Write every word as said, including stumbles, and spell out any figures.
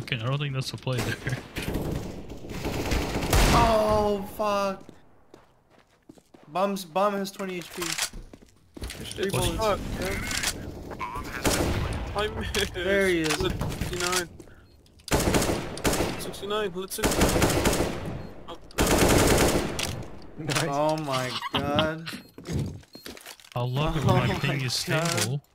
fucking, I don't think that's the play there. Oh, fuck. Bomb's, bomb has twenty H P. Three What? bullets. Fuck, yeah. I missed. There he is. Bullet sixty-nine. sixty-nine, bullet sixty-nine. Oh, no. Nice. Oh my god. I love it Oh when my my ping is God. stable.